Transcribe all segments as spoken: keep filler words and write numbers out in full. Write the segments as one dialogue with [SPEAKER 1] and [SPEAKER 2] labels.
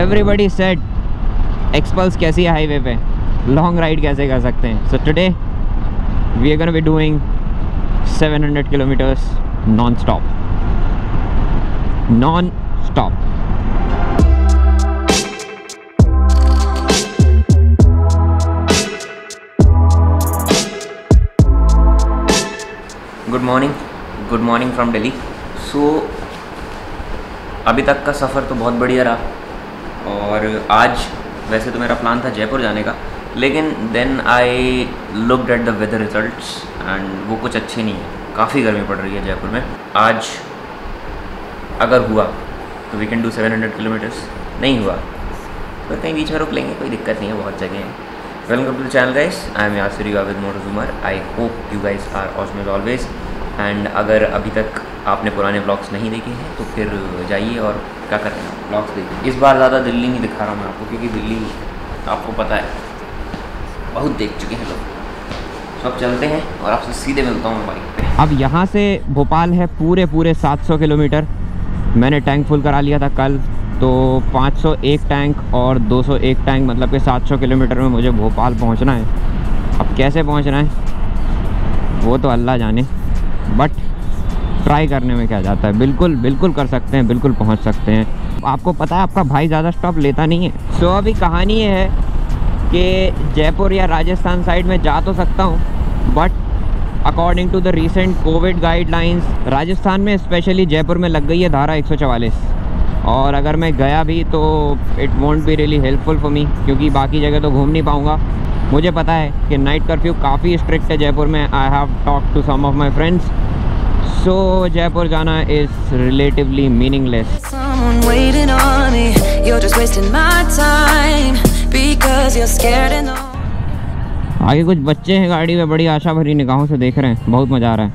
[SPEAKER 1] Everybody said XPulse कैसी है highway पे, लॉन्ग राइड कैसे कर सकते हैं। So today we are gonna be doing seven hundred kilometers non stop non stop. Good morning good morning from Delhi. So अभी तक का सफ़र तो बहुत बढ़िया रहा और आज वैसे तो मेरा प्लान था जयपुर जाने का, लेकिन then I looked at the weather results and वो कुछ अच्छे नहीं है। काफ़ी गर्मी पड़ रही है जयपुर में। आज अगर हुआ तो we can do seven hundred kilometers, नहीं हुआ तो कहीं बीच में रुक लेंगे, कोई दिक्कत नहीं है, बहुत जगह है। Welcome to the channel guys, I am Yasir you are with Motozoomer. I hope you guys are awesome as always. And अगर अभी तक आपने पुराने ब्लॉग्स नहीं देखे हैं तो फिर जाइए और क्या कर रहे हैं, ब्लॉग्स देखिए। इस बार ज़्यादा दिल्ली नहीं दिखा रहा हूँ मैं आपको, क्योंकि दिल्ली आपको पता है बहुत देख चुके हैं लोग। तो अब चलते हैं और आपसे सीधे मिलता हूँ मैं बाइक पे। अब यहाँ से भोपाल है पूरे पूरे सात सौ किलोमीटर। मैंने टैंक फुल करा लिया था कल, तो पाँच सौ एक टैंक और दो सौ एक टैंक, मतलब कि सात सौ किलोमीटर में मुझे भोपाल पहुँचना है। अब कैसे पहुँचना है वो तो अल्लाह जाने, बट ट्राई करने में क्या जाता है। बिल्कुल बिल्कुल कर सकते हैं, बिल्कुल पहुंच सकते हैं। आपको पता है आपका भाई ज़्यादा स्टॉप लेता नहीं है। सो so, अभी कहानी ये है कि जयपुर या राजस्थान साइड में जा तो सकता हूँ, but according to the recent covid guidelines Rajasthan में स्पेशली जयपुर में लग गई है धारा एक सौ चवालीस, और अगर मैं गया भी तो it won't be really helpful for me, क्योंकि बाकी जगह तो घूम नहीं पाऊँगा। मुझे पता है कि नाइट कर्फ्यू काफ़ी स्ट्रिक्ट है जयपुर में। I have talk to some of my friends, so Jaipur जाना इज़ रिलेटिवली मीनिंगलेस। आगे कुछ बच्चे हैं गाड़ी में, बड़ी आशा भरी निगाहों से देख रहे हैं, बहुत मज़ा आ रहा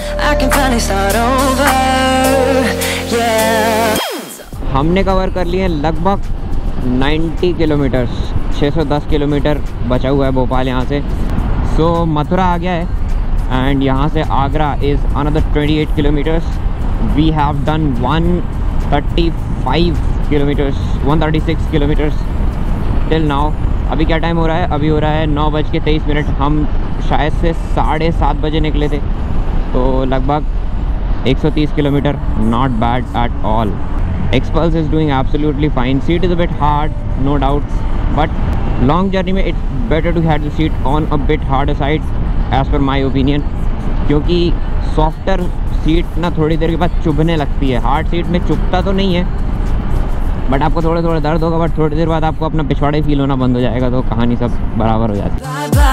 [SPEAKER 1] है। हमने कवर कर लिए लगभग नब्बे किलोमीटर्स, छह सौ दस किलोमीटर बचा हुआ है भोपाल यहाँ से। सो so, मथुरा आ गया है एंड यहाँ से आगरा इज़ अनदर अट्ठाईस kilometers. We have done one thirty five kilometers one thirty six kilometers till now. अभी क्या टाइम हो रहा है? अभी हो रहा है नौ बज के तेईस मिनट। हम शायद से साढ़े सात बजे निकले थे, तो लगभग एक सौ तीस किलोमीटर। Not bad at all. Xpulse is doing absolutely fine. Seat is a bit hard no doubt, but long journey में it's better to have the seat on a bit hard side as per my opinion, क्योंकि softer seat ना थोड़ी देर के बाद चुभने लगती है। Hard seat में चुभता तो नहीं है, बट आपको थोड़ा थोड़ा दर्द होगा, बट थोड़ी देर बाद आपको अपना पिछवाड़ा ही फील होना बंद हो जाएगा, तो कहानी सब बराबर हो जाती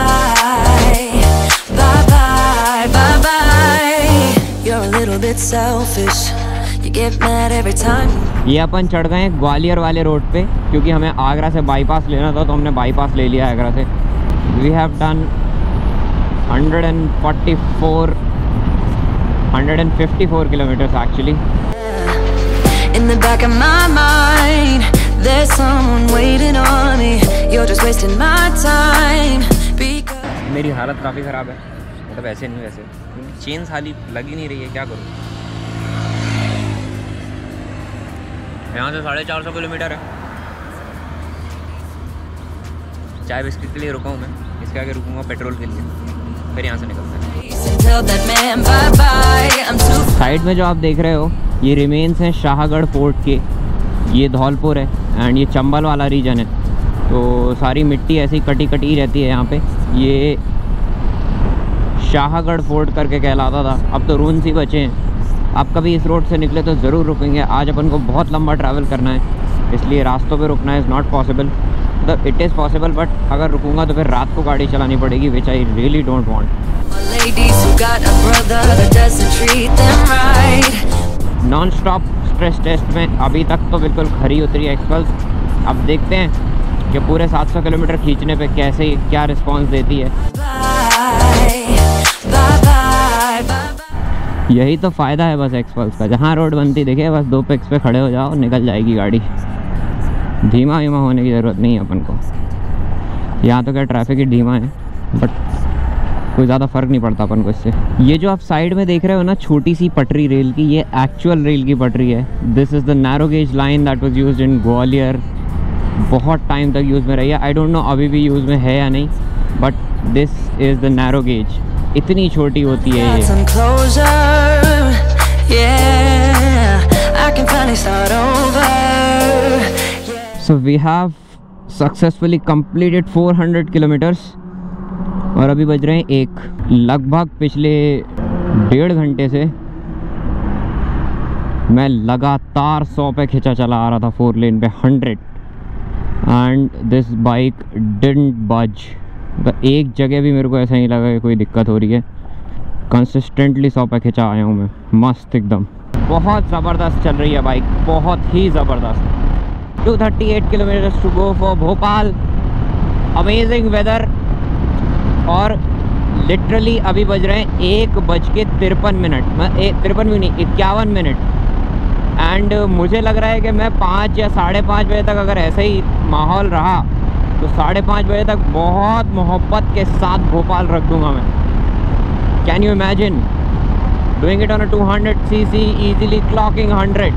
[SPEAKER 1] है। ये अपन चढ़ गए हैं ग्वालियर वाले रोड पे, क्योंकि हमें आगरा से बाईपास लेना था, तो हमने बाईपास ले लिया आगरा से। We have done one forty-four, one fifty-four kilometers actually. In the back of my mind, there's someone waiting on me. You're just wasting my time. Because मेरी हालत काफ़ी ख़राब है, मतलब ऐसे नहीं वैसे, चेन साली लग ही नहीं रही है, क्या करूँ। यहाँ से साढ़े चार सौ किलोमीटर है। चाय बिस्किट के लिए रुका हूँ मैं, इसके आगे रुकूँगा पेट्रोल के लिए, फिर यहाँ से निकलते हैं। साइड में जो आप देख रहे हो ये रिमेन्स हैं शाहगढ़ फोर्ट के। ये धौलपुर है एंड ये चंबल वाला रीजन है, तो सारी मिट्टी ऐसी कटी कटी रहती है यहाँ पे। ये शाहगढ़ फोर्ट करके कहलाता था, अब तो रून्स ही बचे हैं। आप कभी इस रोड से निकले तो ज़रूर रुकेंगे। आज अपन को बहुत लंबा ट्रैवल करना है, इसलिए रास्तों पे रुकना इज़ नॉट पॉसिबल। मतलब इट इज़ पॉसिबल, बट अगर रुकूंगा तो फिर रात को गाड़ी चलानी पड़ेगी, which I really don't want. Non stop stress test में अभी तक तो बिल्कुल खरी उतरी है एक्सपल्स। अब देखते हैं कि पूरे सात सौ किलोमीटर खींचने पे कैसे क्या रिस्पांस देती है। यही तो फ़ायदा है बस एक्सपल्स का, जहाँ रोड बनती दिखे बस दो पिक्स पे खड़े हो जाओ, निकल जाएगी गाड़ी। धीमा धीमा होने की ज़रूरत नहीं है अपन को। यहाँ तो क्या ट्रैफिक ही धीमा है, बट कोई ज़्यादा फ़र्क नहीं पड़ता अपन को इससे। ये जो आप साइड में देख रहे हो ना छोटी सी पटरी रेल की, ये एक्चुअल रेल की पटरी है। This is the narrow gauge line that was used in Gwalior बहुत टाइम तक यूज़ में रही है। आई डोंट नो अभी भी यूज़ में है या नहीं, but this is the narrow gauge. इतनी छोटी होती है ये। So we have successfully completed four hundred kilometres और अभी बज रहे हैं एक। लगभग पिछले डेढ़ घंटे से मैं लगातार सौ पे खिंचा चला आ रहा था, फोर लेन पे hundred, and this bike didn't budge. एक जगह भी मेरे को ऐसा नहीं लगा कि कोई दिक्कत हो रही है। कंसिस्टेंटली सौ पे खिंचा आया हूँ मैं, मस्त एकदम। बहुत ज़बरदस्त चल रही है बाइक, बहुत ही ज़बरदस्त। Two thirty eight kilometres to go for Bhopal. Amazing weather. और लिटरली अभी बज रहे हैं एक बज के तिरपन मिनट, तिरपन भी नहीं, इक्यावन मिनट। एंड मुझे लग रहा है कि मैं पाँच या साढ़े पाँच बजे तक अगर ऐसे ही माहौल रहा तो साढ़े पाँच बजे तक बहुत मोहब्बत के साथ भोपाल रख दूंगा मैं। Can you imagine doing it on a two hundred C C, easily clocking hundred.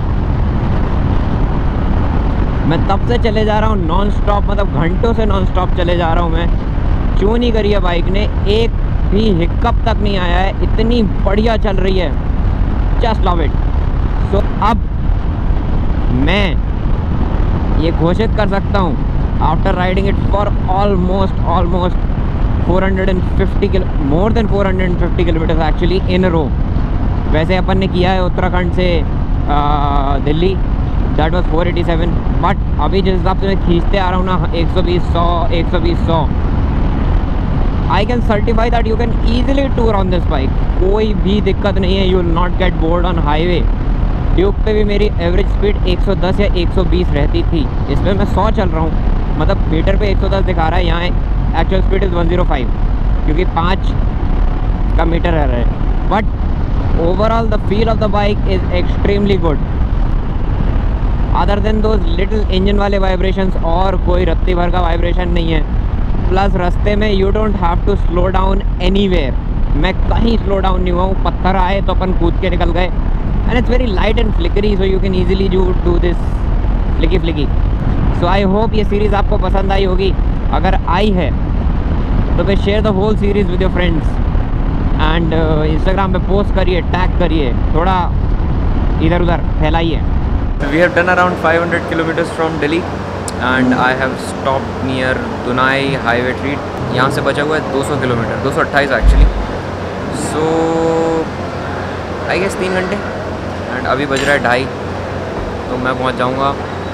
[SPEAKER 1] मैं तब से चले जा रहा हूँ नॉन स्टॉप, मतलब घंटों से नॉन स्टॉप चले जा रहा हूँ मैं। क्यों नहीं करी है बाइक ने, एक भी हिक्कप तक नहीं आया है, इतनी बढ़िया चल रही है। Just love it. सो अब मैं ये घोषित कर सकता हूँ after riding it for almost almost four hundred fifty kilo more than four hundred fifty kilometres actually in row. वैसे अपन ने किया है उत्तराखंड से आ, Delhi, that was four eighty seven, but अभी जिस हिसाब से मैं खींचते आ रहा हूँ ना एक सौ बीस सौ एक सौ बीस सौ, I can certify that you can easily tour on this bike. कोई भी दिक्कत नहीं है, you will not get bored on highway. Tube पे भी मेरी एवरेज स्पीड एक सौ दस या एक सौ बीस रहती थी, इसमें मैं सौ चल रहा हूँ, मतलब मीटर पे एक सौ दस दिखा रहा है, यहाँ actual speed is one zero five क्योंकि पाँच का मीटर है रहा है। But overall the feel of the bike is extremely good, other than those little engine वाले वाइब्रेशंस, और कोई रत्ती भर का वाइब्रेशन नहीं है। प्लस रास्ते में you don't have to slow down anywhere. मैं कहीं स्लो डाउन नहीं हुआ हूँ, पत्थर आए तो अपन कूद के निकल गए। And it's very light and flickery, so you can easily do do this flicky flicky. So I hope ये सीरीज़ आपको पसंद आई होगी। अगर आई है तो फिर share the whole series with your friends and Instagram पे पोस्ट करिए, टैग करिए, थोड़ा इधर उधर फैलाइए।
[SPEAKER 2] We have done around five hundred kilometers from Delhi and I have stopped near Dunai highway treat. यहाँ से बचा हुआ है दो सौ किलोमीटर, दो सौ अट्ठाईस एक्चुअली। सो आई गेस तीन घंटे एंड अभी बज रहा है ढाई, तो मैं पहुँच जाऊँगा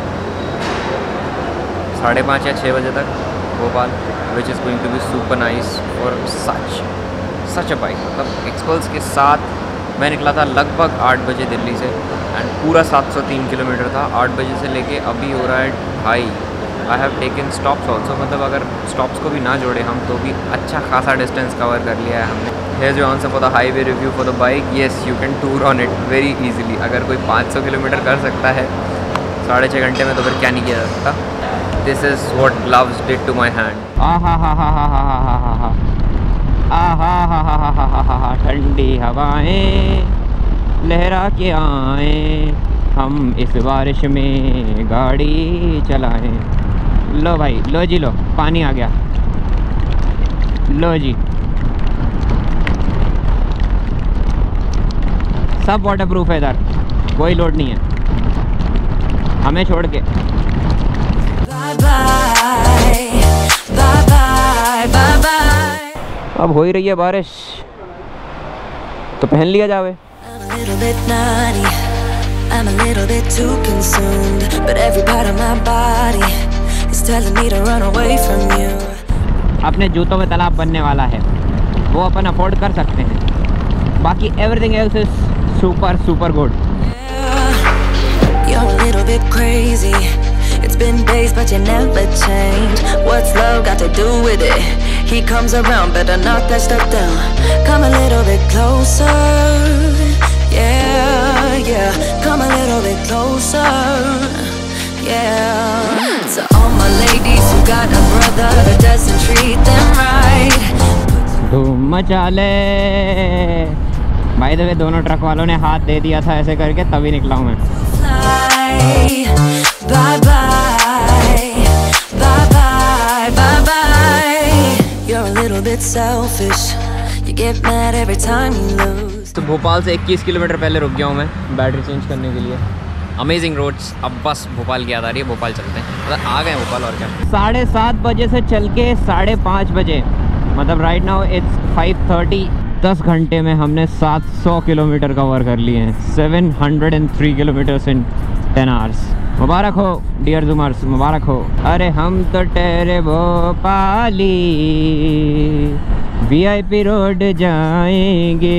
[SPEAKER 2] साढ़े पाँच या छः बजे तक Bhopal, which is going to be super nice for such such a bike. मतलब एक्सपल्स के साथ मैं निकला था लगभग आठ बजे दिल्ली से एंड पूरा सात सौ तीन किलोमीटर था। आठ बजे से लेके अभी हो रहा है ढाई। I have taken stops also, मतलब अगर स्टॉप्स को भी ना जोड़े हम तो भी अच्छा खासा डिस्टेंस कवर कर लिया है हमने। हेयर जो answer for the highway review for the bike, yes you can tour on it very easily. अगर कोई पाँच सौ किलोमीटर कर सकता है साढ़े छः घंटे में तो फिर क्या नहीं किया जा सकता। This is what gloves did to my hand.
[SPEAKER 1] आ हा हा हा हा हा हा हा हा आहा हा हा हा हा हा हा, ठंडी हवाएं लहरा के आए, हम इस बारिश में गाड़ी चलाएं। लो भाई, लो जी लो, पानी आ गया, लो जी। सब वाटर प्रूफ है इधर, कोई लोड नहीं है हमें छोड़ के। Bye bye bye bye bye bye. अब हो ही रही है बारिश तो पहन लिया जावे। अपने जूतों में तालाब बनने वाला है, वो अपन अफोर्ड कर सकते हैं। बाकी everything else is super super good. It's been days but you never change. What's love got to do with it? He comes around, better knock that stuff down. Come a little bit closer. Yeah, yeah. Come a little bit closer. Yeah. So all my ladies who got a brother that doesn't treat them right. धूम मचा ले। भाई तो दोनों truck वालों ने हाथ दे दिया था ऐसे करके, तभी निकला हूँ मैं। Bye bye.
[SPEAKER 3] bit selfish. You get mad every time you lose.
[SPEAKER 2] तो भोपाल से इक्कीस किलोमीटर पहले रुक गया हूँ मैं बैटरी चेंज करने के लिए। Amazing roads. अब बस भोपाल की याद आ रही है, भोपाल चलते हैं, मतलब आ गए भोपाल और क्या। साढ़े सात बजे से चल के साढ़े पाँच बजे, मतलब right now it's five thirty. दस घंटे में हमने सात सौ किलोमीटर कवर कर लिए हैं। Seven hundred and three kilometres in ten hours. मुबारक हो डियर जूमर्स, मुबारक हो। अरे हम तो ठहरे भोपाली, वीआईपी रोड जाएंगे,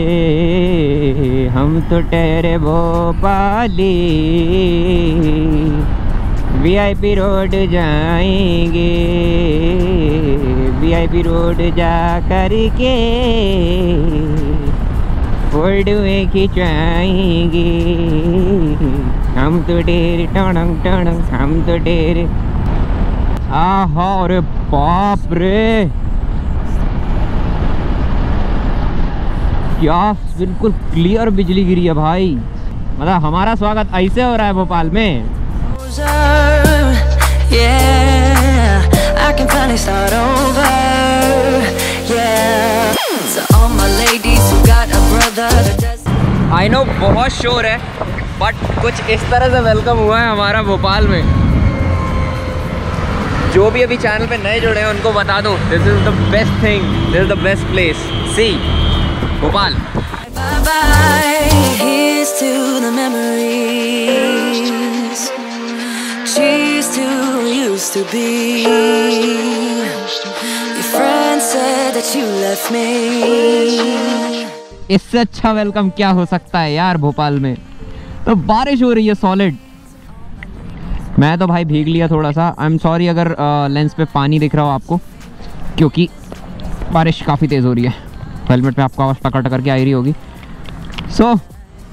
[SPEAKER 2] हम तो ठहरे भोपाली, वीआईपी रोड जाएंगे, वीआईपी रोड जा कर के फोटोएं खिंचाएंगे, हम तो डेर टणंग टणंग, हम तो डेर। आहा, अरे बाप रे, क्या बिल्कुल क्लियर बिजली गिरी है भाई। मतलब हमारा स्वागत ऐसे हो रहा है भोपाल में। आई नो बहुत शोर है, बट कुछ इस तरह से वेलकम हुआ है हमारा भोपाल में। जो भी अभी चैनल पे नए जुड़े हैं उनको बता दो, this is the best thing, this is the best place. See Bhopal. इससे अच्छा वेलकम क्या हो सकता है यार भोपाल में। तो बारिश हो रही है सॉलिड। मैं तो भाई भीग लिया थोड़ा सा। आई एम सॉरी अगर आ, लेंस पे पानी दिख रहा हो आपको, क्योंकि बारिश काफ़ी तेज़ हो रही है। हेलमेट पे आपको आवाज़ टकर टकर के आ रही होगी। सो so,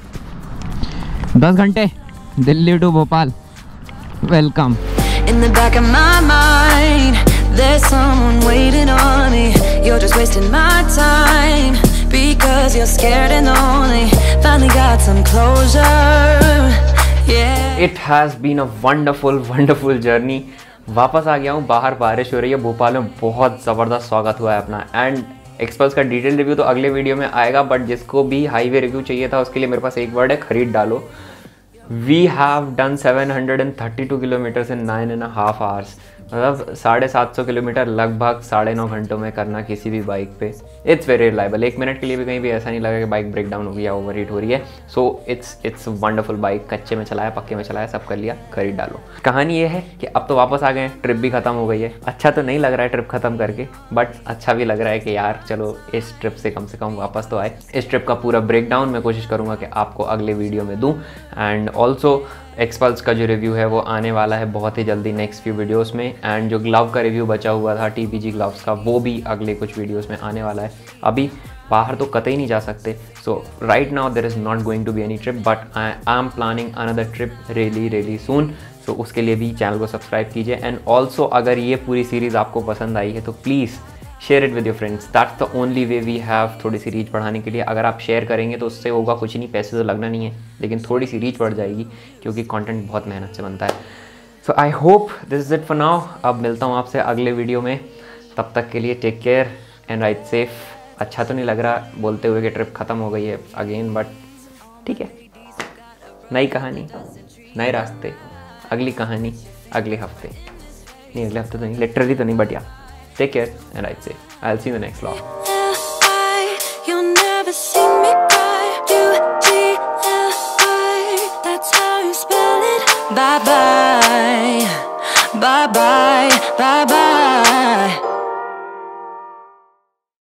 [SPEAKER 2] दस घंटे Delhi to Bhopal, welcome. In the back of my mind, there's someone waiting on me. You're just wasting my time because you're scared and lonely. Finally got some closure. Yeah. It has been a wonderful, wonderful journey. वापस आ गया हूँ। बाहर बारिश हो रही है, भोपाल में बहुत ज़बरदस्त स्वागत हुआ है अपना। एंड एक्सपल्स का डिटेल रिव्यू तो अगले वीडियो में आएगा, बट जिसको भी हाईवे रिव्यू चाहिए था उसके लिए मेरे पास एक वर्ड है, खरीद डालो। We have done seven hundred thirty-two kilometers in nine and a half hours. मतलब साढ़े सात सौ किलोमीटर लगभग साढ़े नौ घंटों में करना किसी भी बाइक पे, इट्स वेरी रिलायबल। एक मिनट के लिए भी कहीं भी ऐसा नहीं लगा कि बाइक ब्रेक डाउन हो गई या ओवर हीट हो रही है। So it's it's wonderful bike. कच्चे में चलाया, पक्के में चलाया, सब कर लिया, खरीद डालो। कहानी ये है कि अब तो वापस आ गए, ट्रिप भी ख़त्म हो गई है। अच्छा तो नहीं लग रहा है ट्रिप ख़त्म करके, बट अच्छा भी लग रहा है कि यार चलो इस ट्रिप से कम से कम वापस तो आए। इस ट्रिप का पूरा ब्रेक डाउन मैं कोशिश करूँगा कि आपको अगले वीडियो में दूँ। एंड ऑल्सो एक्सपल्स का जो रिव्यू है वो आने वाला है बहुत ही जल्दी नेक्स्ट फ्यू वीडियोस में। एंड जो ग्लव का रिव्यू बचा हुआ था टीपीजी ग्लव्स का, वो भी अगले कुछ वीडियोस में आने वाला है। अभी बाहर तो कतई नहीं जा सकते, so right now there is not going to be any trip, but I am planning another trip really really soon. So उसके लिए भी चैनल को सब्सक्राइब कीजिए। एंड ऑल्सो अगर ये पूरी सीरीज़ आपको पसंद आई है तो please share it with your friends. That's the only way we have थोड़ी सी रीच बढ़ाने के लिए। अगर आप शेयर करेंगे तो उससे होगा कुछ नहीं, पैसे तो लगना नहीं है, लेकिन थोड़ी सी रीच बढ़ जाएगी, क्योंकि कंटेंट बहुत मेहनत से बनता है। So I hope this is it for now. अब मिलता हूँ आपसे अगले वीडियो में, तब तक के लिए take care and ride safe. अच्छा तो नहीं लग रहा बोलते हुए कि ट्रिप ख़त्म हो गई है अगेन, बट ठीक है, नई कहानी, नए रास्ते, अगली कहानी अगले हफ्ते। नहीं अगले हफ्ते तो नहीं, लिटरली तो नहीं, बट या take care and ride safe. I'll see you in the next vlog.
[SPEAKER 3] You'll never see me cry. U T L I, that's how you spell it. Bye bye, bye bye, bye bye.